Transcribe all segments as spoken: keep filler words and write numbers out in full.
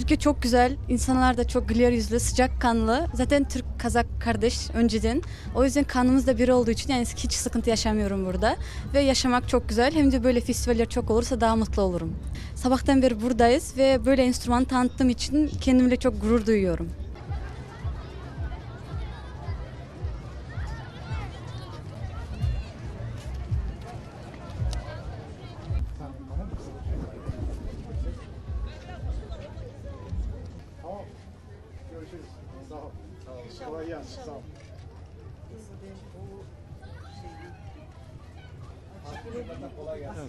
Türkiye çok güzel, insanlar da çok güler yüzlü, sıcakkanlı. Zaten Türk Kazak kardeş önceden. O yüzden kanımız da bir olduğu için yani hiç sıkıntı yaşamıyorum burada. Ve yaşamak çok güzel. Hem de böyle festivaller çok olursa daha mutlu olurum. Sabahtan beri buradayız ve böyle enstrüman tanıttığım için kendimle çok gurur duyuyorum. Görüşürüz. Sağ ol. Sağ ol. Kolay gelsin. Sağ ol. Kolay gelsin.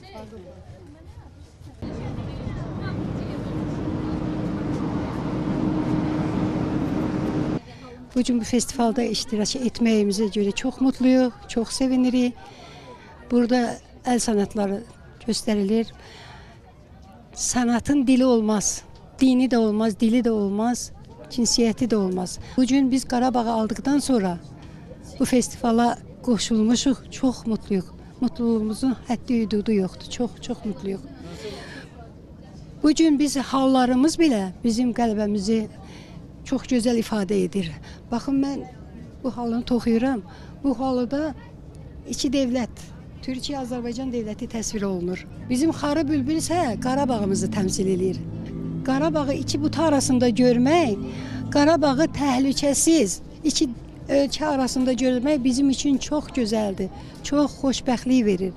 Bugün bu festivalda iştirak etməyimizə görə çox mutluyuq, çox sevinirik. Burada el sanatları göstərilir. Sanatın dili olmaz, dini de olmaz, dili de olmaz, cinsiyeti de olmaz. Bugün biz Qarabağı aldıktan sonra bu festivala qoşulmuşuq, çox mutluyuq. Mutluluğumuzun həddi hüdudu yoxdur, çox çox mutluyuq. Bugün biz hallarımız belə bizim qəlbəmizi çox gözəl ifadə edir. Baxın, mən bu halını toxuyuram. Bu halıda iki devlət, Türkiyə, Azərbaycan devləti təsvir olunur. Bizim Xarı bülbül isə Qarabağımızı təmsil edir. Qarabağı iki buta arasında görmək, Qarabağı təhlükəsiz iki ölkə arasında görmək bizim üçün çox gözəldir, çox xoşbəxtlik verir.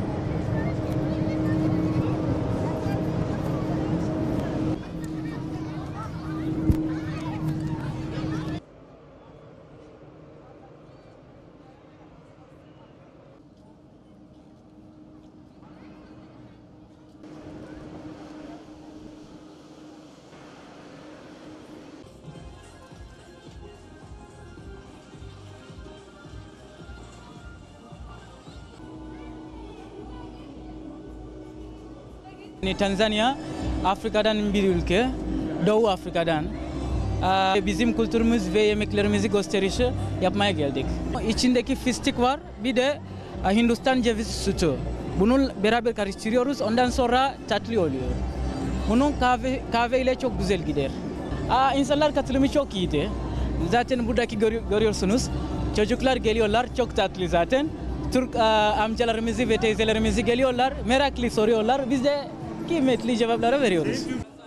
Tanzania, Afrika'dan bir ülke, Doğu Afrika'dan. Bizim kültürümüz ve yemeklerimizi gösterişi yapmaya geldik. İçindeki fistik var, bir de Hindistan ceviz sütü. Bunu beraber karıştırıyoruz, ondan sonra tatlı oluyor. Bunun kahve, kahve ile çok güzel gider. İnsanlar katılımı çok iyiydi. Zaten buradaki görüyorsunuz, çocuklar geliyorlar, çok tatlı zaten. Türk amcalarımızı ve teyzelerimizi geliyorlar, meraklı soruyorlar. Biz de kıymetli cevapları veriyoruz.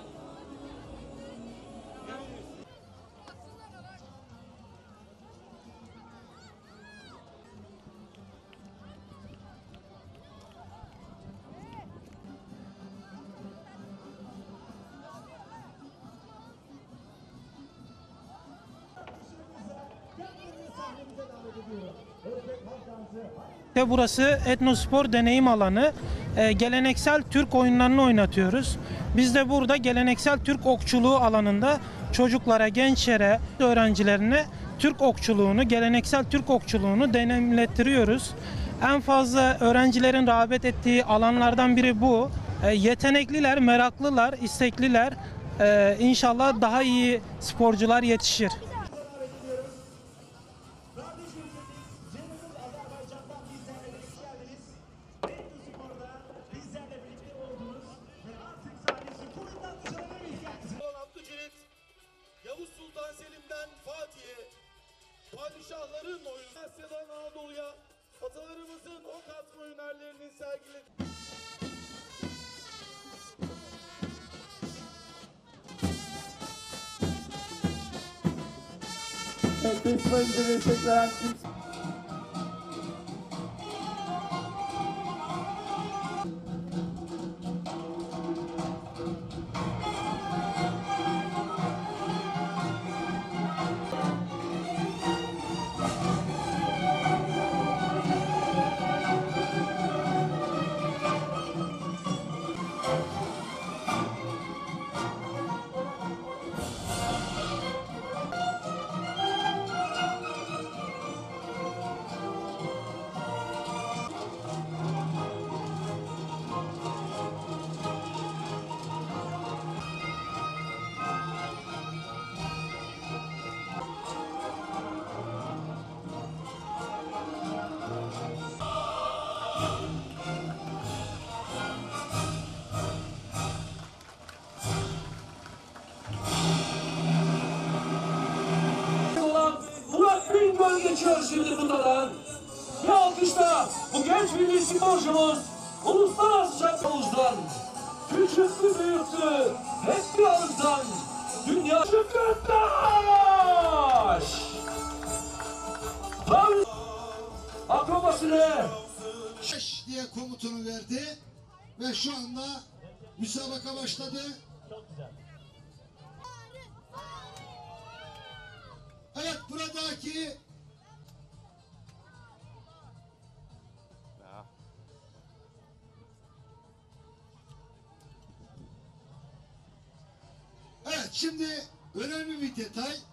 Burası etnospor deneyim alanı. Ee, geleneksel Türk oyunlarını oynatıyoruz. Biz de burada geleneksel Türk okçuluğu alanında çocuklara, gençlere, öğrencilerine Türk okçuluğunu, geleneksel Türk okçuluğunu deneyimlettiriyoruz. En fazla öğrencilerin rağbet ettiği alanlardan biri bu. Ee, yetenekliler, meraklılar, istekliler. Ee, İnşallah daha iyi sporcular yetişir. Yavuz Sultan Selim'den Fatih'e, padişahların oyunu Asya'dan Anadolu'ya, atalarımızın ok atma hünerlerini sergiledi. Evet, festivalimize destek veren tüm Hemen geçiyor şimdi bunlardan. Bir alkışla bu genç milli sporcumuz uluslararası şampiyonuzdan. Küçüktü büyüktü hep bir ağızdan. Dünya Şükürtaş! Tam akrobasını Beş diye komutunu verdi ve şu anda müsabaka başladı. Evet, buradaki Evet, şimdi önemli bir detay.